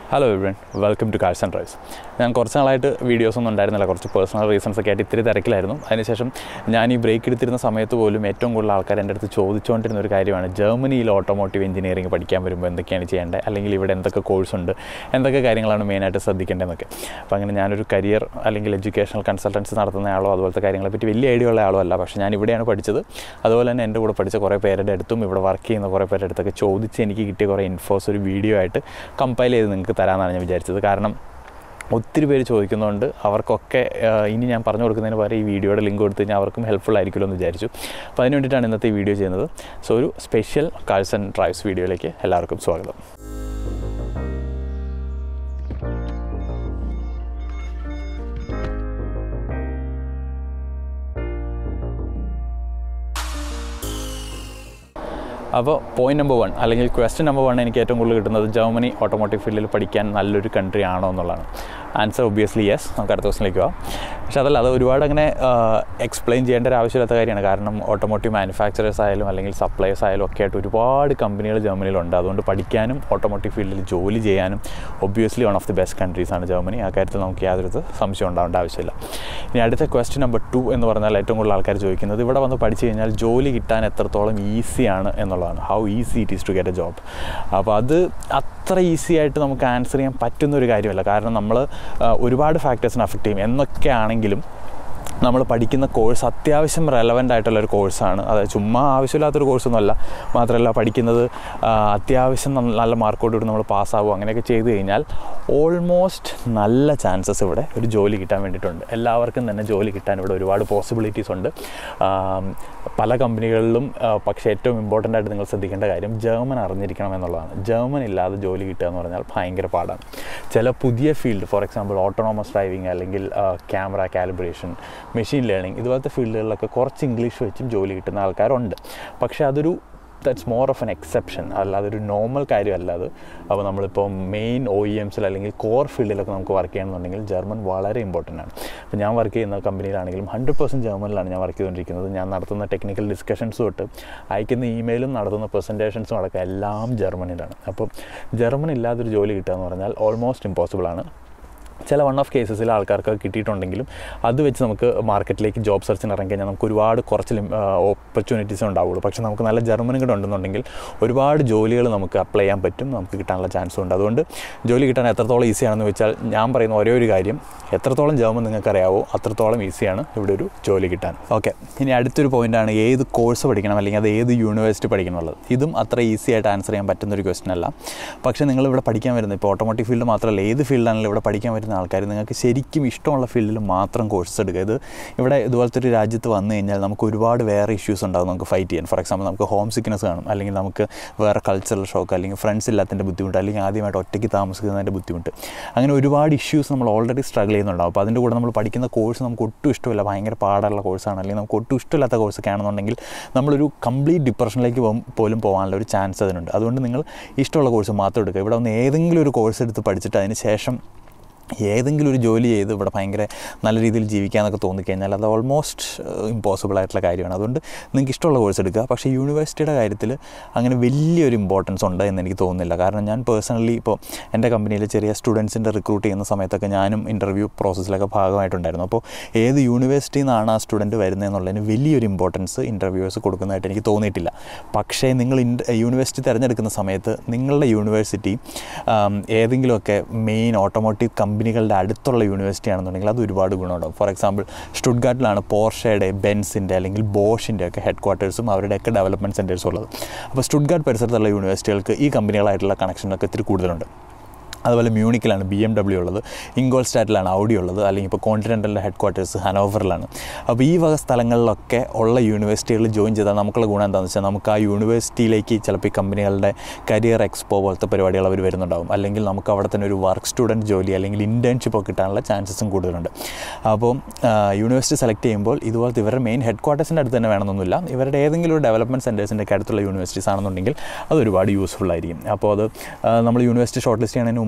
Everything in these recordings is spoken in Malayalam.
Hello everyone, welcome to Cars and Drives. ഞാൻ കുറച്ച് നാളായിട്ട് വീഡിയോസൊന്നും ഉണ്ടായിരുന്നില്ല, കുറച്ച് പേഴ്സണൽ റീസൺസൊക്കെ ആയിട്ട് ഇത്തിരി തിരക്കിലായിരുന്നു. അതിനുശേഷം ഞാൻ ഈ ബ്രേക്ക് എടുത്തിരുന്ന സമയത്ത് പോലും ഏറ്റവും കൂടുതൽ ആൾക്കാർ എൻ്റെ അടുത്ത് ചോദിച്ചുകൊണ്ടിരുന്ന ഒരു കാര്യമാണ്, ജർമ്മനിയിൽ ഓട്ടോമോട്ടീവ് എഞ്ചിനീയറിംഗ് പഠിക്കാൻ വരുമ്പോൾ എന്തൊക്കെയാണ് ചെയ്യേണ്ടത്, അല്ലെങ്കിൽ ഇവിടെ എന്തൊക്കെ കോഴ്സുണ്ട്, എന്തൊക്കെ കാര്യങ്ങളാണ് മെയിനായിട്ട് ശ്രദ്ധിക്കേണ്ടതെന്നൊക്കെ. അപ്പോൾ അങ്ങനെ ഞാനൊരു കരിയർ അല്ലെങ്കിൽ എഡ്യൂക്കേഷണൽ കൺസൾട്ടൻസി നടത്തുന്ന ആളോ അതുപോലത്തെ കാര്യങ്ങളെപ്പറ്റി വലിയ ഐഡിയ ഉള്ള ആളോ അല്ല. പക്ഷേ ഞാൻ ഇവിടെയാണ് പഠിച്ചത്. അതുപോലെ തന്നെ എൻ്റെ കൂടെ പഠിച്ച കുറേ പേരുടെ അടുത്തും ഇവിടെ വർക്ക് ചെയ്യുന്ന കുറേ പേരുടെ അടുത്തൊക്കെ ചോദിച്ച് എനിക്ക് കിട്ടിയ കുറേ ഇൻഫോസ് ഒരു വീഡിയോ ആയിട്ട് കമ്പൈൽ ചെയ്ത് നിങ്ങൾക്ക് തരാമെന്നാണ് ഞാൻ വിചാരിച്ചത്. കാരണം ഒത്തിരി പേര് ചോദിക്കുന്നതുകൊണ്ട് അവർക്കൊക്കെ ഇനി ഞാൻ പറഞ്ഞു കൊടുക്കുന്നതിന് പകരം ഈ വീഡിയോയുടെ ലിങ്ക് കൊടുത്തു കഴിഞ്ഞാൽ അവർക്കും ഹെൽപ്ഫുൾ ആയിരിക്കുമല്ലോ എന്ന് വിചാരിച്ചു. അപ്പോൾ അതിന് വേണ്ടിയിട്ടാണ് ഇന്നത്തെ ഈ വീഡിയോ ചെയ്യുന്നത്. സോ ഒരു സ്പെഷ്യൽ കാഴ്സ് ആൻഡ് ഡ്രൈവ്സ് വീഡിയോയിലേക്ക് എല്ലാവർക്കും സ്വാഗതം. അപ്പോൾ പോയിന്റ് നമ്പർ 1 അല്ലെങ്കിൽ ക്വസ്റ്റ്യൻ നമ്പർ 1 എനിക്ക് ഏറ്റവും കൂടുതൽ കിട്ടുന്നത് ജർമ്മനി ഓട്ടോമോട്ടീവ് ഫീൽഡിൽ പഠിക്കാൻ നല്ലൊരു കൺട്രി ആണോ എന്നുള്ളതാണ്. Answer obviously yes. നമുക്ക് അടുത്ത ക്വസ്റ്റിലേക്ക് പോകാം. പക്ഷേ അതല്ല, അത് ഒരുപാട് അങ്ങനെ എക്സ്പ്ലെയിൻ ചെയ്യേണ്ട ഒരു ആവശ്യമില്ലാത്ത കാര്യമാണ്. കാരണം ഓട്ടോമോട്ടീവ് മാനുഫാക്ചറേഴ്സ് ആയാലും അല്ലെങ്കിൽ സപ്ലയേഴ്സ് ആയാലും ഒക്കെ ആയിട്ട് ഒരുപാട് കമ്പനികൾ ജർമ്മനിയിലുണ്ട്. അതുകൊണ്ട് പഠിക്കാനും ഓട്ടോമോട്ടീവ് ഫീൽഡിൽ ജോലി ചെയ്യാനും obviously one of the best കൺട്രീസാണ് ജർമ്മനി. ആ കാര്യത്തിൽ നമുക്ക് യാതൊരു സംശയം ഉണ്ടാവേണ്ട ആവശ്യമില്ല. ഇനി അടുത്ത ക്വസ്റ്റ്യൻ നമ്പർ 2 എന്ന് പറഞ്ഞാൽ ഏറ്റവും കൂടുതൽ ആൾക്കാർ ചോദിക്കുന്നത്, ഇവിടെ വന്ന് പഠിച്ചു കഴിഞ്ഞാൽ ജോലി കിട്ടാൻ എത്രത്തോളം ഈസിയാണ് എന്നുള്ളതാണ്. How easy it is to get a job. അപ്പോൾ അത് അത്ര ഈസി ആയിട്ട് നമുക്ക് ആൻസർ ചെയ്യാൻ പറ്റുന്നൊരു കാര്യമല്ല. കാരണം നമ്മൾ ഒരുപാട് ഫാക്ടേഴ്സിനെ അഫക്റ്റ് ചെയ്യും. എന്നൊക്കെ ആണെങ്കിലും നമ്മൾ പഠിക്കുന്ന കോഴ്സ് അത്യാവശ്യം റെലവൻ്റ് ആയിട്ടുള്ളൊരു കോഴ്സാണ്. അതായത് ചുമ്മാ ആവശ്യമില്ലാത്തൊരു കോഴ്സൊന്നുമല്ല. മാത്രമല്ല പഠിക്കുന്നത് അത്യാവശ്യം നല്ല മാർക്കോടുകൂടി നമ്മൾ പാസ്സാവും. അങ്ങനെയൊക്കെ ചെയ്ത് കഴിഞ്ഞാൽ ഓൾമോസ്റ്റ് നല്ല ചാൻസസ് ഇവിടെ ഒരു ജോലി കിട്ടാൻ വേണ്ടിയിട്ടുണ്ട്. എല്ലാവർക്കും തന്നെ ജോലി കിട്ടാൻ ഇവിടെ ഒരുപാട് പോസിബിലിറ്റീസ് ഉണ്ട് പല കമ്പനികളിലും. പക്ഷേ ഏറ്റവും ഇമ്പോർട്ടൻ്റ് ആയിട്ട് നിങ്ങൾ ശ്രദ്ധിക്കേണ്ട കാര്യം ജർമ്മൻ അറിഞ്ഞിരിക്കണം എന്നുള്ളതാണ്. ജർമ്മൻ ഇല്ലാതെ ജോലി കിട്ടുക എന്ന് പറഞ്ഞാൽ ഭയങ്കര പാടാണ്. ചില പുതിയ field, for example autonomous driving അല്ലെങ്കിൽ ക്യാമറ കാലിബ്രേഷൻ, മെഷീൻ ലേണിംഗ്, ഇതുപോലത്തെ ഫീൽഡുകളിലൊക്കെ കുറച്ച് ഇംഗ്ലീഷ് വെച്ചും ജോലി കിട്ടുന്ന ആൾക്കാരുണ്ട്. പക്ഷേ അതൊരു that's more of an exception, അല്ലാതെ ഒരു നോർമൽ കാര്യമല്ല അത്. അപ്പോൾ നമ്മളിപ്പോൾ മെയിൻ OEMസിൽ അല്ലെങ്കിൽ കോർ ഫീൽഡിലൊക്കെ നമുക്ക് വർക്ക് ചെയ്യണമെന്നുണ്ടെങ്കിൽ ജർമ്മൻ വളരെ ഇമ്പോർട്ടൻ്റ് ആണ്. അപ്പോൾ ഞാൻ വർക്ക് ചെയ്യുന്ന കമ്പനിയിലാണെങ്കിലും 100% ജർമ്മനിലാണ് ഞാൻ വർക്ക് ചെയ്തുകൊണ്ടിരിക്കുന്നത്. ഞാൻ നടത്തുന്ന ടെക്നിക്കൽ ഡിസ്കഷൻസ് തൊട്ട് അയക്കുന്ന ഇമെയിലും നടത്തുന്ന പ്രസൻറ്റേഷൻസും അടക്കം എല്ലാം ജർമ്മനിലാണ്. അപ്പോൾ ജർമ്മൻ ഇല്ലാതൊരു ജോലി കിട്ടുക എന്ന് പറഞ്ഞാൽ ഓൾമോസ്റ്റ് ഇമ്പോസിബിളാണ്. ചില വൺ ഓഫ് കേസസിൽ ആൾക്കാർക്ക് കിട്ടിയിട്ടുണ്ടെങ്കിലും അത് വെച്ച് നമുക്ക് മാർക്കറ്റിലേക്ക് ജോബ് സെർച്ചിന് ഇറങ്ങി കഴിഞ്ഞാൽ നമുക്ക് ഒരുപാട് കുറച്ച് ഓപ്പർച്യൂണിറ്റീസ് ഉണ്ടാവുള്ളൂ. പക്ഷേ നമുക്ക് നല്ല ജർമ്മനും കൂടെ ഉണ്ടെന്നുണ്ടെങ്കിൽ ഒരുപാട് ജോലികൾ നമുക്ക് അപ്ലൈ ചെയ്യാൻ പറ്റും, നമുക്ക് കിട്ടാനുള്ള ചാൻസും ഉണ്ട്. അതുകൊണ്ട് ജോലി കിട്ടാൻ എത്രത്തോളം ഈസിയാണെന്ന് വെച്ചാൽ ഞാൻ പറയുന്ന ഒരേ ഒരു കാര്യം, എത്രത്തോളം ജർമ്മൻ നിങ്ങൾക്കറിയാവോ അത്രത്തോളം ഈസിയാണ് ഇവിടെ ഒരു ജോലി കിട്ടാൻ. ഓക്കെ, ഇനി അടുത്തൊരു പോയിൻ്റാണ് ഏത് കോഴ്സ് പഠിക്കണം അല്ലെങ്കിൽ അത് ഏത് യൂണിവേഴ്സിറ്റി പഠിക്കണം എന്നുള്ളത്. ഇതും അത്ര ഈസി ആയിട്ട് ആൻസർ ചെയ്യാൻ പറ്റുന്നൊരു ക്വസ്റ്റ്യൻ അല്ല. പക്ഷേ നിങ്ങൾ ഇവിടെ പഠിക്കാൻ വരുന്നത് ഇപ്പോൾ ഓട്ടോമോട്ടീവ് ഫീൽഡ് മാത്രമല്ല, ഏത് ഫീൽഡാണെങ്കിലും ഇവിടെ പഠിക്കാൻ വരുന്ന ആൾക്കാർ നിങ്ങൾക്ക് ശരിക്കും ഇഷ്ടമുള്ള ഫീൽഡിൽ മാത്രം കോഴ്സ് എടുക്കുക. ഇവിടെ ഇതുപോലത്തെ ഒരു രാജ്യത്ത് വന്നു കഴിഞ്ഞാൽ നമുക്ക് ഒരുപാട് വേറെ ഇഷ്യൂസ് ഉണ്ടാകും നമുക്ക് ഫൈറ്റ് ചെയ്യാൻ. ഫോർ എക്സാമ്പിൾ നമുക്ക് ഹോം സിക്നെസ് കാണും, അല്ലെങ്കിൽ നമുക്ക് വേറെ കൾച്ചറൽ ഷോക്ക്, അല്ലെങ്കിൽ ഫ്രണ്ട്സ് ഇല്ലാത്തതിൻ്റെ ബുദ്ധിമുട്ട്, അല്ലെങ്കിൽ ആദ്യമായിട്ട് ഒറ്റയ്ക്ക് താമസിക്കുന്നതിൻ്റെ ബുദ്ധിമുട്ട്, അങ്ങനെ ഒരുപാട് ഇഷ്യൂസ് നമ്മൾ ഓൾറെഡി സ്ട്രഗിൾ ചെയ്യുന്നുണ്ടാവും. അപ്പോൾ അതിൻ്റെ കൂടെ നമ്മൾ പഠിക്കുന്ന കോഴ്സ് നമുക്ക് ഒട്ടും ഇഷ്ടമില്ല, ഭയങ്കര പാടുള്ള കോഴ്സാണ്, അല്ലെങ്കിൽ നമുക്ക് ഒട്ടും ഇഷ്ടമില്ലാത്ത കോഴ്സൊക്കെ ആണെന്നുണ്ടെങ്കിൽ നമ്മളൊരു കംപ്ലീറ്റ് ഡിപ്രഷനിലേക്ക് പോലും പോകാനുള്ള ഒരു ചാൻസ് അതിനുണ്ട്. അതുകൊണ്ട് നിങ്ങൾ ഇഷ്ടമുള്ള കോഴ്സ് മാത്രം എടുക്കുക. ഇവിടെ ഒന്ന് ഏതെങ്കിലും ഒരു കോഴ്സ് എടുത്ത് പഠിച്ചിട്ട് അതിന് ശേഷം ഏതെങ്കിലും ഒരു ജോലി ചെയ്ത് ഇവിടെ ഭയങ്കര നല്ല രീതിയിൽ ജീവിക്കാമെന്നൊക്കെ തോന്നിക്കഴിഞ്ഞാൽ അത് ഓൾമോസ്റ്റ് ഇമ്പോസിബിൾ ആയിട്ടുള്ള കാര്യമാണ്. അതുകൊണ്ട് നിങ്ങൾക്ക് ഇഷ്ടമുള്ള കോഴ്സ് എടുക്കുക. പക്ഷേ യൂണിവേഴ്സിറ്റിയുടെ കാര്യത്തിൽ അങ്ങനെ വലിയൊരു ഇമ്പോർട്ടൻസ് ഉണ്ട് എന്ന് എനിക്ക് തോന്നുന്നില്ല. കാരണം ഞാൻ പേഴ്സണലി ഇപ്പോൾ എൻ്റെ കമ്പനിയിൽ ചെറിയ സ്റ്റുഡൻസിൻ്റെ റിക്രൂട്ട് ചെയ്യുന്ന സമയത്തൊക്കെ ഞാനും ഇൻ്റർവ്യൂ പ്രോസസ്സിലൊക്കെ ഭാഗമായിട്ടുണ്ടായിരുന്നു. അപ്പോൾ ഏത് യൂണിവേഴ്സിറ്റിയിൽ നിന്നാണ് ആ സ്റ്റുഡൻറ്റ് വരുന്നതെന്നുള്ളതിന് വലിയൊരു ഇമ്പോർട്ടൻസ് ഇൻ്റർവ്യൂവേഴ്സ് കൊടുക്കുന്നതായിട്ട് എനിക്ക് തോന്നിയിട്ടില്ല. പക്ഷേ നിങ്ങൾ യൂണിവേഴ്സിറ്റി തിരഞ്ഞെടുക്കുന്ന സമയത്ത് നിങ്ങളുടെ യൂണിവേഴ്സിറ്റി ഏതെങ്കിലുമൊക്കെ മെയിൻ ഓട്ടോമോട്ടീവ് കമ്പനികളുടെ അടുത്തുള്ള യൂണിവേഴ്സിറ്റി ആണെന്നുണ്ടെങ്കിൽ അത് ഒരുപാട് ഗുണമുണ്ടാകും. ഫോർ എക്സാമ്പിൾ സ്റ്റുട്ട്ഗാർട്ടിലാണ് പോർഷയുടെ, ബെൻസിൻ്റെ അല്ലെങ്കിൽ ബോഷിൻ്റെ ഒക്കെ ഹെഡ് ക്വാർട്ടേഴ്സും അവരുടെയൊക്കെ ഡെവലപ്മെൻറ്റ് സെൻറ്റേഴ്സും ഉള്ളത്. അപ്പോൾ സ്റ്റുട്ട്ഗാർട്ട് പരിസരത്തുള്ള യൂണിവേഴ്സിറ്റികൾക്ക് ഈ കമ്പനികളായിട്ടുള്ള കണക്ഷനൊക്കെ ഇത്തിരി കൂടുതലുണ്ട്. അതുപോലെ മ്യൂണിക്കിലാണ് BMW ഉള്ളത്, ഇംഗോൾസ്റ്റാറ്റിലാണ് Audi ഉള്ളത്, അല്ലെങ്കിൽ ഇപ്പോൾ കോണ്ടിനെൻ്റലിൻ്റെ ഹെഡ് ക്വാർട്ടേഴ്സ് ഹനോവറിലാണ്. അപ്പോൾ ഈ വക സ്ഥലങ്ങളിലൊക്കെ ഉള്ള യൂണിവേഴ്സിറ്റികളിൽ ജോയിൻ ചെയ്താൽ നമുക്കുള്ള ഗുണം എന്താണെന്ന് വെച്ചാൽ നമുക്ക് ആ യൂണിവേഴ്സിറ്റിയിലേക്ക് ചിലപ്പോൾ ഈ കമ്പനികളുടെ കരിയർ എക്സ്പോ പോലത്തെ പരിപാടികൾ അവർ വരുന്നുണ്ടാവും, അല്ലെങ്കിൽ നമുക്ക് അവിടെ തന്നെ ഒരു വർക്ക് സ്റ്റുഡൻറ്റ് ജോലി അല്ലെങ്കിൽ ഇൻറ്റേൺഷിപ്പ് ഒക്കെ കിട്ടാനുള്ള ചാൻസസും കൂടുതലുണ്ട്. അപ്പോൾ യൂണിവേഴ്സിറ്റി സെലക്ട് ചെയ്യുമ്പോൾ ഇതുപോലത്തെ ഇവരുടെ മെയിൻ ഹെഡ് ക്വാർട്ടേഴ്സിൻ്റെ അടുത്ത് തന്നെ വേണമെന്നൊന്നുമില്ല, ഇവരുടെ ഏതെങ്കിലും ഒരു ഡെവലപ്മെൻറ്റ് സെൻറ്റേഴ്സിൻ്റെ ഒക്കെ അടുത്തുള്ള യൂണിവേഴ്സിറ്റീസ് ആണെന്നുണ്ടെങ്കിൽ അത് ഒരുപാട് യൂസ്ഫുൾ ആയിരിക്കും. അപ്പോൾ അത് നമ്മൾ യൂണിവേഴ്സിറ്റി ഷോർട്ട് ലിസ്റ്റ് ചെയ്യുന്നതിന് മുമ്പായിട്ട്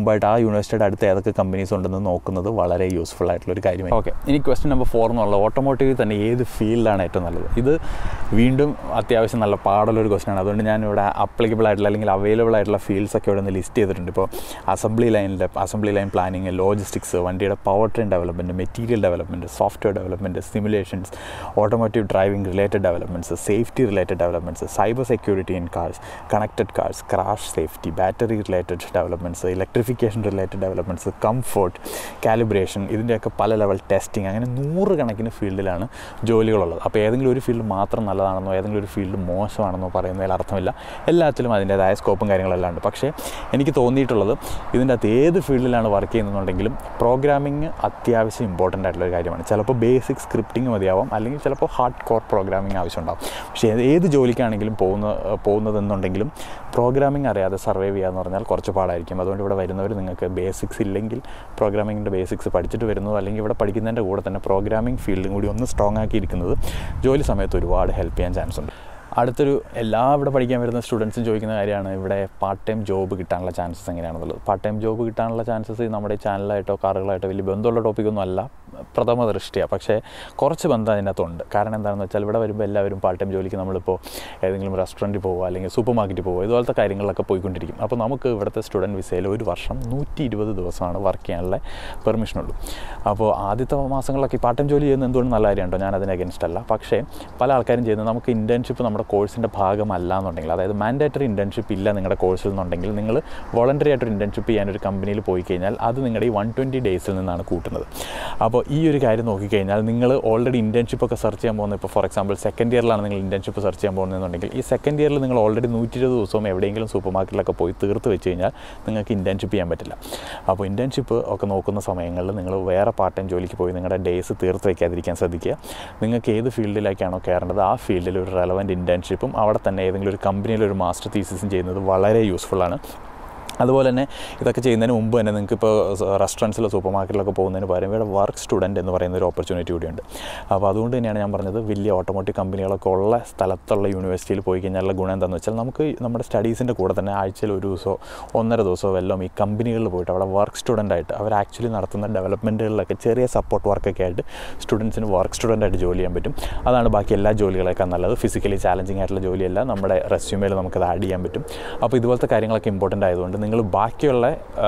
മുമ്പായിട്ട് ആ യൂണിവേഴ്സിറ്റിയുടെ അടുത്ത് ഏതൊക്കെ കമ്പനീസ് ഉണ്ടെന്ന് നോക്കുന്നത് വളരെ യൂസ്ഫുൾ ആയിട്ടുള്ളൊരു കാര്യമാണ്. ഓക്കെ, ഇനി ക്വസ്റ്റ്യൻ നമ്പർ 4 എന്നുള്ള ഓട്ടോമോട്ടീവ് തന്നെ ഏത് ഫീൽഡാണ് ഏറ്റവും നല്ലത്? ഇത് വീണ്ടും അത്യാവശ്യം നല്ല പാടുള്ളൊരു ക്വസ്റ്റ്യനാണ്. അതുകൊണ്ട് ഞാനിവിടെ അപ്ലിക്കബിൾ ആയിട്ടുള്ള അല്ലെങ്കിൽ അവൈലബിൾ ആയിട്ടുള്ള ഫീൽഡ്സ് ഒക്കെ ഇവിടെ നിന്ന് ലിസ്റ്റ് ചെയ്തിട്ടുണ്ട്. ഇപ്പോൾ അസംബ്ലി ലൈൻ പ്ലാനിങ്, ലോജിസ്റ്റിക്സ്, വണ്ടിയുടെ powertrain development, material development, software development, simulations, automotive driving related developments, safety related developments, cyber security in cars, connected cars, crash safety, battery related developments, electrification related developments, comfort, calibration, ഇതിൻ്റെയൊക്കെ പല ലെവൽ ടെസ്റ്റിംഗ്, അങ്ങനെ 100 കണക്കിന് ഫീൽഡിലാണ് ജോലികളുള്ളത്. അപ്പോൾ ഏതെങ്കിലും ഒരു ഫീൽഡ് മാത്രം നല്ലതാണെന്നോ ഏതെങ്കിലും ഒരു ഫീൽഡ് മോശമാണെന്നോ പറയുന്നതിൽ അർത്ഥമില്ല. എല്ലാത്തിലും അതിൻ്റേതായ സ്കോപ്പും കാര്യങ്ങളെല്ലാം ഉണ്ട്. പക്ഷേ എനിക്ക് തോന്നിയിട്ടുള്ളത് ഇതിൻ്റെ അകത്ത് ഏത് ഫീൽഡിലാണ് വർക്ക് ചെയ്യുന്നുണ്ടെങ്കിലും പ്രോഗ്രാമിംഗ് അത്യാവശ്യം ഇമ്പോർട്ടൻ്റ് ആയിട്ടുള്ളൊരു കാര്യമാണ്. ചിലപ്പോൾ ബേസിക് സ്ക്രിപ്റ്റിംഗ് മതിയാവാം, അല്ലെങ്കിൽ ചിലപ്പോൾ ഹാർഡ് കോർ പ്രോഗ്രാമിംഗ് ആവശ്യമുണ്ടാകും. പക്ഷേ ഏത് ജോലിക്കാണെങ്കിലും പോകുന്നതെന്നുണ്ടെങ്കിലും പ്രോഗ്രാമിംഗ് അറിയാതെ സർവൈവ് ചെയ്യുക എന്ന് പറഞ്ഞാൽ കുറച്ച് പാടായിരിക്കും. അതുകൊണ്ട് ഇവിടെ വരുന്നവർ നിങ്ങൾക്ക് ബേസിക്സ് ഇല്ലെങ്കിൽ പ്രോഗ്രാമിങ്ങിൻ്റെ ബേസിക്സ് പഠിച്ചിട്ട് വരുന്നത്, അല്ലെങ്കിൽ ഇവിടെ പഠിക്കുന്നതിൻ്റെ കൂടെ തന്നെ പ്രോഗ്രാമിംഗ് ഫീൽഡും കൂടി ഒന്ന് സ്ട്രോങ് ആക്കിയിരിക്കുന്നത് ജോലി സമയത്ത് ഒരുപാട് ഹെൽപ്പ് ചെയ്യാൻ ചാൻസ് ഉണ്ട്. അടുത്തൊരു ഇവിടെ പഠിക്കാൻ വരുന്ന സ്റ്റുഡൻസും ചോദിക്കുന്ന കാര്യമാണ് ഇവിടെ പാർട്ട് ടൈം ജോബ് കിട്ടാനുള്ള ചാൻസസ് എങ്ങനെയാണെന്നുള്ളത്. പാർട്ട് ടൈം ജോബ് കിട്ടാനുള്ള ചാൻസസ് നമ്മുടെ ചാനലായിട്ടോ കാറുകളായിട്ടോ വലിയ ബന്ധമുള്ള ടോപ്പിക്കൊന്നും അല്ല പ്രഥമ ദൃഷ്ടിയാണ്. പക്ഷേ കുറച്ച് ബന്ധം അതിനകത്തുണ്ട്. കാരണം എന്താണെന്ന് വെച്ചാൽ ഇവിടെ വരുമ്പോൾ എല്ലാവരും പാർട്ട് ടൈം ജോലിക്ക് നമ്മളിപ്പോൾ ഏതെങ്കിലും റെസ്റ്റോറൻറ്റിൽ പോകുക അല്ലെങ്കിൽ സൂപ്പർ മാർക്കറ്റിൽ പോകുക, ഇതുപോലത്തെ കാര്യങ്ങളിലൊക്കെ പോയിക്കൊണ്ടിരിക്കും. അപ്പോൾ നമുക്ക് ഇവിടുത്തെ സ്റ്റുഡൻറ്റ് വിസയിൽ ഒരു വർഷം 120 ദിവസമാണ് വർക്ക് ചെയ്യാനുള്ള പെർമിഷനുള്ളൂ. അപ്പോൾ ആദ്യത്തെ മാസങ്ങളിലൊക്കെ പാർട്ട് ടൈം ജോലി ചെയ്യുന്നത് എന്തുകൊണ്ട് നല്ല കാര്യമുണ്ടോ, ഞാൻ അതിന് അഗൻസ്റ്റ് അല്ല. പക്ഷേ പല ആൾക്കാരും ചെയ്യുന്നത് നമുക്ക് ഇൻറ്റേൺഷിപ്പ് നമ്മുടെ കോഴ്സിൻ്റെ ഭാഗമല്ല എന്നുണ്ടെങ്കിൽ, അതായത് മാൻഡേറ്ററി ഇൻറ്റേൺഷിപ്പ് ഇല്ല നിങ്ങളുടെ കോഴ്സിൽ നിന്നുണ്ടെങ്കിൽ, നിങ്ങൾ വോളണ്ടറി ആയിട്ടൊരു ഇൻറ്റേൺഷിപ്പ് ചെയ്യാനൊരു കമ്പനിയിൽ പോയി കഴിഞ്ഞാൽ അത് നിങ്ങളുടെ ഈ 120 ഡേയ്സിൽ നിന്നാണ് കൂട്ടുന്നത്. അപ്പോൾ ഈ ഒരു കാര്യം നോക്കിക്കഴിഞ്ഞാൽ നിങ്ങൾ ഓൾറെഡി ഇൻറ്റേൺഷിപ്പ് ഒക്കെ സെർച്ച് ചെയ്യാൻ പോകുന്നത്, ഇപ്പോൾ ഫോർ എക്സാമ്പിൾ സെക്കൻഡ് ഇയറിലാണ് നിങ്ങൾ ഇൻറ്റേൺഷിപ്പ് സെർച്ച് ചെയ്യാൻ പോകുന്നതെന്നുണ്ടെങ്കിൽ, ഈ സെക്കൻഡ് ഇയറിൽ നിങ്ങൾ ഓൾറെഡി 120 ദിവസവും എവിടെയെങ്കിലും സൂപ്പർ മാർക്കറ്റിലൊക്കെ പോയി തീർത്ത് വെച്ച് കഴിഞ്ഞാൽ നിങ്ങൾക്ക് ഇൻറ്റേൺഷിപ്പ് ചെയ്യാൻ പറ്റില്ല. അപ്പോൾ ഇൻറ്റേൺഷിപ്പ് ഒക്കെ നോക്കുന്ന സമയങ്ങളിൽ നിങ്ങൾ വേറെ പാർട്ട് ടൈം ജോലിക്ക് പോയി നിങ്ങളുടെ ഡേയ്സ് തീർത്ത് വയ്ക്കാതിരിക്കാൻ ശ്രദ്ധിക്കുക. നിങ്ങൾക്ക് ഏത് ഫീൽഡിലേക്കാണോ കയറേണ്ടത് ആ ഫീൽഡിൽ ഒരു റെലവൻറ്റ് ഇൻറ്റേൺഷിപ്പും അവിടെ തന്നെ ഏതെങ്കിലും ഒരു കമ്പനിയിൽ ഒരു മാസ്റ്റർ തീസിസും ചെയ്യുന്നത് വളരെ യൂസ്ഫുള്ളാണ്. അതുപോലെ തന്നെ ഇതൊക്കെ ചെയ്യുന്നതിന് മുമ്പ് തന്നെ നിങ്ങൾക്കിപ്പോൾ റെസ്റ്റോറൻറ്റ്സിലോ സൂപ്പർ മാർക്കറ്റിലൊക്കെ പോകുന്നതിന് പകരം ഇവിടെ വർക്ക് സ്റ്റുഡൻറ്റ് എന്ന് പറയുന്ന ഒരു ഓപ്പർച്യൂണിറ്റി കൂടിയുണ്ട്. അപ്പോൾ അതുകൊണ്ട് തന്നെയാണ് ഞാൻ പറഞ്ഞത്, വലിയ ഓട്ടോമോട്ടീവ് കമ്പനികളൊക്കെ ഉള്ള സ്ഥലത്തുള്ള യൂണിവേഴ്സിറ്റിയിൽ പോയി കഴിഞ്ഞാലുള്ള ഗുണം എന്താണെന്ന് വെച്ചാൽ, നമുക്ക് നമ്മുടെ സ്റ്റഡീസിൻ്റെ കൂടെ തന്നെ ആഴ്ചയിൽ ഒരു ദിവസമോ 1.5 ദിവസമോ എല്ലാം ഈ കമ്പനികളിൽ പോയിട്ട് അവിടെ വർക്ക് സ്റ്റുഡൻ്റായിട്ട് അവർ ആക്ച്വലി നടത്തുന്ന ഡെവലപ്മെൻറ്റുകളിലൊക്കെ ചെറിയ സപ്പോർട്ട് വർക്കൊക്കെ ആയിട്ട് സ്റ്റുഡൻസിന് വർക്ക് സ്റ്റുഡൻ്റായിട്ട് ജോലി ചെയ്യാൻ പറ്റും. അതാണ് ബാക്കി എല്ലാ ജോലികളേക്കാൾ നല്ലത്. ഫിസിക്കലി ചാലഞ്ചിങ് ആയിട്ടുള്ള ജോലിയല്ല, നമ്മുടെ റെസ്യൂമേൽ നമുക്കത് ആഡ് ചെയ്യാൻ പറ്റും. അപ്പോൾ ഇതുപോലത്തെ കാര്യങ്ങളൊക്കെ ഇമ്പോർട്ടൻ്റ് ആയതുകൊണ്ട് നിങ്ങൾ ബാക്കിയുള്ള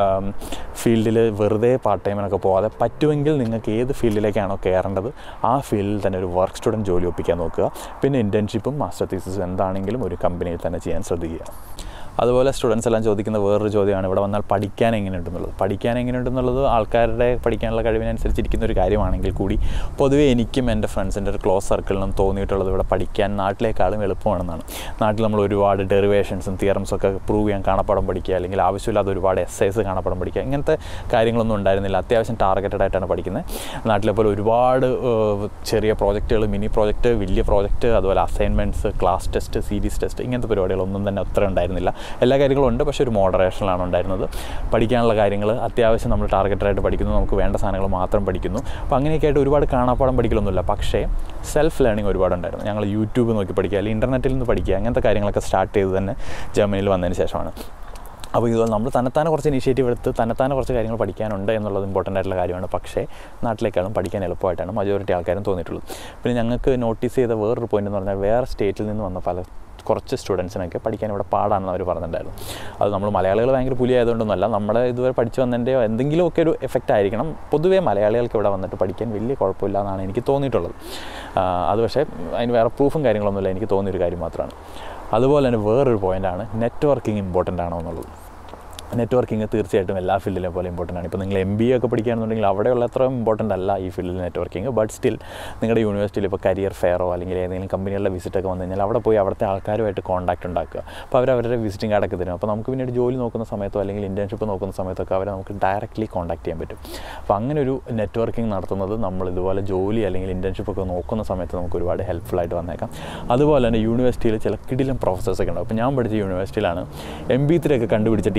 ഫീൽഡിൽ വെറുതെ പാർട്ട് ടൈമിനൊക്കെ പോകാതെ പറ്റുമെങ്കിൽ നിങ്ങൾക്ക് ഏത് ഫീൽഡിലേക്കാണോ കയറേണ്ടത് ആ ഫീൽഡിൽ തന്നെ ഒരു വർക്ക് സ്റ്റുഡൻറ്റ് ജോലി ഒപ്പിക്കാൻ നോക്കുക. പിന്നെ ഇൻറ്റേൺഷിപ്പും മാസ്റ്റർ തീസിസും എന്താണെങ്കിലും ഒരു കമ്പനിയിൽ തന്നെ ചെയ്യാൻ ശ്രദ്ധിക്കുക. അതുപോലെ സ്റ്റുഡൻസ് എല്ലാം ചോദിക്കുന്ന വേറൊരു ചോദ്യമാണ് ഇവിടെ വന്നാൽ പഠിക്കാൻ എങ്ങനെയുണ്ടെന്നുള്ളത് ആൾക്കാരുടെ പഠിക്കാനുള്ള കഴിവിനനുസരിച്ചിരിക്കുന്ന ഒരു കാര്യമാണെങ്കിൽ കൂടി പൊതുവേ എനിക്കും എൻ്റെ ഫ്രണ്ട്സിൻ്റെ ഒരു ക്ലോസ് സർക്കിളിനും തോന്നിയിട്ടുള്ളത് ഇവിടെ പഠിക്കാൻ നാട്ടിലേക്കാളും എളുപ്പമാണെന്നാണ്. നാട്ടിൽ നമ്മൾ ഒരുപാട് ഡെറിവേഷൻസും തിയറംസും ഒക്കെ പ്രൂവ് ചെയ്യാൻ കാണാപ്പാഠം പഠിക്കുക, അല്ലെങ്കിൽ ആവശ്യമില്ലാതെ ഒരുപാട് എസ്സേസ് കാണാപ്പാഠം പഠിക്കുക, ഇങ്ങനത്തെ കാര്യങ്ങളൊന്നും ഉണ്ടായിരുന്നില്ല. അത്യാവശ്യം ടാർഗറ്റഡ് ആയിട്ടാണ് പഠിക്കുന്നത്. നാട്ടിലെ പോലെ ഒരുപാട് ചെറിയ പ്രോജക്റ്റുകൾ, മിനി പ്രോജക്റ്റ്, വലിയ പ്രോജക്റ്റ്, അതുപോലെ assignments, class test, series test, ഇങ്ങനത്തെ പരിപാടികളൊന്നും തന്നെ അത്ര ഉണ്ടായിരുന്നില്ല. എല്ലാ കാര്യങ്ങളും ഉണ്ട്, പക്ഷേ ഒരു മോഡറേഷനിലാണ് ഉണ്ടായിരുന്നത്. പഠിക്കാനുള്ള കാര്യങ്ങൾ അത്യാവശ്യം നമ്മൾ ടാർഗറ്റഡായിട്ട് പഠിക്കുന്നു, നമുക്ക് വേണ്ട സാധനങ്ങൾ മാത്രം പഠിക്കുന്നു. അപ്പോൾ അങ്ങനെയൊക്കെ ആയിട്ട് ഒരുപാട് കാണാപ്പാഠം പഠിക്കലൊന്നുമില്ല. പക്ഷേ സെൽഫ് ലേണിംഗ് ഒരുപാടുണ്ടായിരുന്നു. ഞങ്ങൾ യൂട്യൂബ് നോക്കി പഠിക്കുക, അല്ലെങ്കിൽ ഇൻ്റർനെറ്റിൽ നിന്ന് പഠിക്കുക, അങ്ങനത്തെ കാര്യങ്ങളൊക്കെ സ്റ്റാർട്ട് ചെയ്ത് തന്നെ ജർമ്മനിയിൽ വന്നതിന് ശേഷമാണ്. അപ്പോൾ ഇതുപോലെ നമ്മൾ തന്നെത്താനെ കുറച്ച് ഇനീഷ്യേറ്റീവ് എടുത്ത് തന്നെത്താനെ കുറച്ച് കാര്യങ്ങൾ പഠിക്കാനുണ്ട് എന്നുള്ളത് ഇമ്പോർട്ടൻ്റ് ആയിട്ടുള്ള കാര്യമാണ്. പക്ഷേ നാട്ടിലേക്കാളും പഠിക്കാൻ എളുപ്പമായിട്ടാണ് മജോറിറ്റി ആൾക്കാരും തോന്നിയിട്ടുള്ളത്. പിന്നെ ഞങ്ങൾക്ക് നോട്ടീസ് ചെയ്ത വേറൊരു പോയിൻ്റ് എന്ന് പറഞ്ഞാൽ, വേറെ സ്റ്റേറ്റിൽ നിന്ന് വന്ന കുറച്ച് സ്റ്റുഡൻസിനൊക്കെ പഠിക്കാൻ ഇവിടെ പാടാണെന്ന് അവർ പറഞ്ഞിട്ടുണ്ടായിരുന്നു. അത് നമ്മൾ മലയാളികൾ ഭയങ്കര പുലിയായതുകൊണ്ടൊന്നുമല്ല, നമ്മുടെ ഇതുവരെ പഠിച്ചു വന്നതിൻ്റെയോ എന്തെങ്കിലുമൊക്കെ ഒരു എഫക്റ്റ് ആയിരിക്കണം. പൊതുവേ മലയാളികൾക്ക് ഇവിടെ വന്നിട്ട് പഠിക്കാൻ വലിയ കുഴപ്പമില്ല എന്നാണ് എനിക്ക് തോന്നിയിട്ടുള്ളത്. അത് പക്ഷേ അതിന് വേറെ പ്രൂഫും കാര്യങ്ങളൊന്നുമില്ല, എനിക്ക് തോന്നിയൊരു കാര്യം മാത്രമാണ്. അതുപോലെ തന്നെ വേറൊരു പോയിൻ്റാണ് നെറ്റ്വർക്കിംഗ് ഇമ്പോർട്ടൻ്റ് ആണോ എന്നുള്ളത്. നെറ്റ്വർക്കിംഗ് തീർച്ചയായിട്ടും എല്ലാ ഫീൽഡിലെ പോലെ ഇമ്പോർട്ടൻ്റ് ആണ്. ഇപ്പോൾ നിങ്ങൾ MBA ഒക്കെ പഠിക്കുകയാണെന്നുണ്ടെങ്കിൽ അവിടെയുള്ള അത്ര ഇമ്പോർട്ടൻ്റ് അല്ല ഈ ഫീൽഡിൽ നെറ്റ്വർക്കിംഗ്. ബട്ട് സ്റ്റിൽ നിങ്ങളുടെ യൂണിവേഴ്സിറ്റിയിൽ ഇപ്പോൾ കരിയർ ഫെയറോ അല്ലെങ്കിൽ ഏതെങ്കിലും കമ്പനികളുടെ വിസിറ്റൊക്കെ വന്നു കഴിഞ്ഞാൽ അവിടെ പോയി അവിടുത്തെ ആൾക്കാരുമായിട്ട് കോൺടാക്ട് ഉണ്ടാക്കുക. അപ്പോൾ അവരവരുടെ വിസിറ്റിംഗ് കാർഡൊക്കെ തരും. അപ്പോൾ നമുക്ക് പിന്നീട് ജോലി നോക്കുന്ന സമയത്തോ അല്ലെങ്കിൽ ഇൻറ്റേൺഷിപ്പ് നോക്കുന്ന സമയത്തൊക്കെ അവരെ നമുക്ക് ഡയറക്റ്റ്ലി കോൺടാക്ട് ചെയ്യാൻ പറ്റും. അപ്പോൾ അങ്ങനെ ഒരു നെറ്റ്വർക്കിംഗ് നടത്തുന്നത് നമ്മൾ ഇതുപോലെ ജോലി അല്ലെങ്കിൽ ഇൻറ്റേൺഷിപ്പ് ഒക്കെ നോക്കുന്ന സമയത്ത് നമുക്ക് ഒരുപാട് ഹെൽപ്ഫുള്ളായിട്ട് വന്നേക്കാം. അതുപോലെ തന്നെ യൂണിവേഴ്സിറ്റിയിൽ ചില കിടിലം പ്രൊഫസേഴ്സൊക്കെ ഉണ്ടാവും. അപ്പോൾ ഞാൻ പഠിച്ച യൂണിവേഴ്സിറ്റിയിലാണ് MP3 ഒക്കെ കണ്ടുപിടിച്ച ടീമിലുണ്ടായിരുന്ന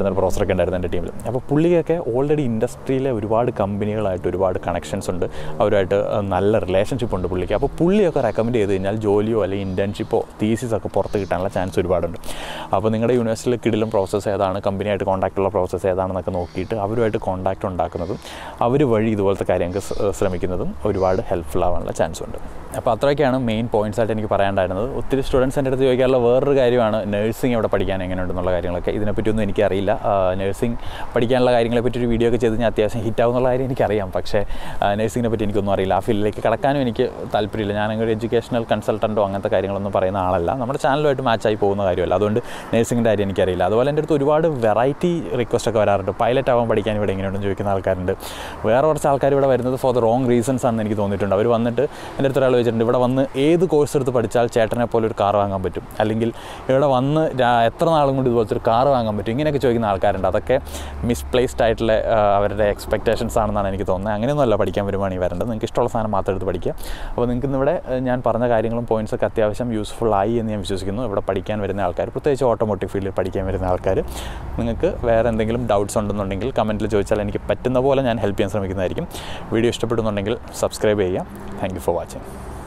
പറയുന്നൊരു പ്രൊഫസറൊക്കെ ഉണ്ടായിരുന്നു എൻ്റെ ടീമിൽ. അപ്പോൾ പുള്ളിയൊക്കെ ഓൾറെഡി ഇൻഡസ്ട്രിയിലെ ഒരുപാട് കമ്പനികളായിട്ട് ഒരുപാട് കണക്ഷൻസ് ഉണ്ട്, അവരുമായിട്ട് നല്ല റിലേഷൻഷിപ്പ് ഉണ്ട് പുള്ളിക്ക്. അപ്പോൾ പുള്ളിയൊക്കെ റെക്കമെൻഡ് ചെയ്ത് കഴിഞ്ഞാൽ ജോലിയോ അല്ലെങ്കിൽ ഇൻറ്റേൺഷിപ്പോ തീസിസൊക്കെ പുറത്ത് കിട്ടാനുള്ള ചാൻസ് ഒരുപാടുണ്ട്. അപ്പോൾ നിങ്ങളുടെ യൂണിവേഴ്സിറ്റിയിൽ കിടിലും പ്രോസസ്സ് ഏതാണ്, കമ്പനിയായിട്ട് കോൺടാക്റ്റുള്ള പ്രോസസ്സ് ഏതാണെന്നൊക്കെ നോക്കിയിട്ട് അവരുമായിട്ട് കോൺടാക്റ്റ് ഉണ്ടാക്കുന്നതും അവർ വഴി ഇതുപോലത്തെ കാര്യങ്ങൾക്ക് ശ്രമിക്കുന്നതും ഒരുപാട് ഹെൽപ്ഫുൾ ആവാനുള്ള ചാൻസ് ഉണ്ട്. അപ്പോൾ അത്രയൊക്കെയാണ് മെയിൻ പോയിൻറ്റ്സ് ആയിട്ട് എനിക്ക് പറയാനുണ്ടായിരുന്നത്. ഒത്തിരി സ്റ്റുഡൻസ് എൻ്റെ അടുത്ത് ചോദിക്കാനുള്ള വേറൊരു കാര്യമാണ് നഴ്സിംഗ് ഇവിടെ പഠിക്കാൻ എങ്ങനെയുണ്ടെന്നുള്ള കാര്യങ്ങളൊക്കെ. ഇതിനെപ്പറ്റിയൊന്നും എനിക്കറിയില്ല. നഴ്സിംഗ് പഠിക്കാനുള്ള കാര്യങ്ങളെപ്പറ്റി ഒരു വീഡിയോ ഒക്കെ ചെയ്ത് ഞാൻ അത്യാവശ്യം ഹിറ്റാവുന്നുള്ള കാര്യം എനിക്കറിയാം. പക്ഷേ നഴ്സിങ്ങിനെ പറ്റി എനിക്കൊന്നും അറിയില്ല. ആ ഫീൽഡിലേക്ക് കടക്കാനും എനിക്ക് താല്പര്യമില്ല. ഞാനൊരു എഡ്യൂക്കേഷണൽ കൺസൾട്ടൻറ്റോ അങ്ങനത്തെ കാര്യങ്ങളൊന്നും പറയുന്ന ആളല്ല. നമ്മുടെ ചാനലുമായിട്ട് മാച്ചായി പോകുന്ന കാര്യമല്ല. അതുകൊണ്ട് നഴ്സിങ്ങിൻ്റെ കാര്യം എനിക്കറിയില്ല. അതുപോലെ എൻ്റെ അടുത്ത് ഒരുപാട് വെറൈറ്റി റിക്വസ്റ്റൊക്കെ വരാറുണ്ട്. പൈലറ്റ് ആവാൻ പഠിക്കാൻ ഇവിടെ എങ്ങനെയുണ്ടെന്ന് ചോദിക്കുന്ന ആൾക്കാരുണ്ട്. വേറെ കുറച്ച് ആൾക്കാർ ഇവിടെ വരുന്നത് ഫോർ ദ റോങ് റീസൺസ് ആണെന്ന് എനിക്ക് തോന്നിയിട്ടുണ്ട്. അവർ വന്നിട്ട് എൻ്റെ അടുത്ത് ഒരാൾ ചോദിച്ചിട്ടുണ്ട്, ഇവിടെ വന്ന് ഏത് കോഴ്സ് എടുത്ത് പഠിച്ചാൽ ചേട്ടനെ പോലെ ഒരു കാർ വാങ്ങാൻ പറ്റും, അല്ലെങ്കിൽ ഇവിടെ വന്ന് എത്ര നാളും കൊണ്ട് ഇതുപോലത്തെ ഒരു കാർ വാങ്ങാൻ പറ്റും, ഇങ്ങനെയൊക്കെ ചോദിക്കുന്ന ആൾക്കാരുണ്ട്. അതൊക്കെ മിസ്പ്ലേസ്ഡ് ആയിട്ടുള്ള അവരുടെ എക്സ്പെക്റ്റേഷൻസ് ആണെന്നാണ് എനിക്ക് തോന്നുന്നത്. അങ്ങനെയൊന്നുമല്ല പഠിക്കാൻ വരുവാണെങ്കിൽ വരേണ്ടത്. നിങ്ങൾക്ക് ഇഷ്ടമുള്ള സാധനം മാത്രം എടുത്ത് പഠിക്കുക. അപ്പോൾ നിങ്ങൾക്ക് ഇവിടെ ഞാൻ പറഞ്ഞ കാര്യങ്ങളും പോയിൻറ്റ്സൊക്കെ അത്യാവശ്യം യൂസ്ഫുൾ ആയി എന്ന് ഞാൻ വിശ്വസിക്കുന്നു. ഇവിടെ പഠിക്കാൻ വരുന്ന ആൾക്കാർ, പ്രത്യേകിച്ച് ഓട്ടോമോട്ടീവ് ഫീൽഡിൽ പഠിക്കാൻ വരുന്ന ആൾക്കാർ, നിങ്ങൾക്ക് വേറെ എന്തെങ്കിലും ഡൗട്ട്സ് ഉണ്ടെന്നുണ്ടെങ്കിൽ കമൻറ്റിൽ ചോദിച്ചാൽ എനിക്ക് പറ്റുന്ന പോലെ ഞാൻ ഹെൽപ്പ് ചെയ്യാൻ ശ്രമിക്കുന്നതായിരിക്കും. വീഡിയോ ഇഷ്ടപ്പെടുന്നുണ്ടെങ്കിൽ സബ്സ്ക്രൈബ് ചെയ്യുക. Thank you for watching.